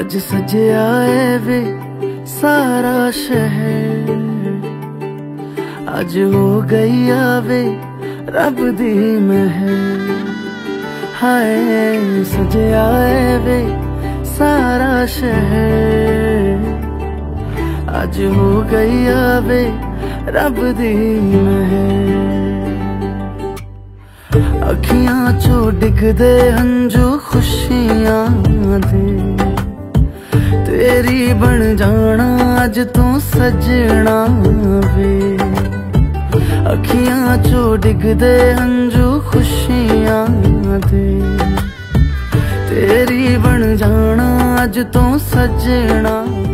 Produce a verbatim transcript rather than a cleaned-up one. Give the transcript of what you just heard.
अज सजया है वे सारा शहर, अज हो गई आवे रब दी महर। हाय सजया है वे सारा शहर, अज हो गई आवे रब दी महर। अखियां चो डिगदे हंजू खुशियां दे, तेरी बन जाना अज तू सजना वे। अखियां चो डिगदे हंजू खुशियां दे, तेरी बन जाना अज तू सजना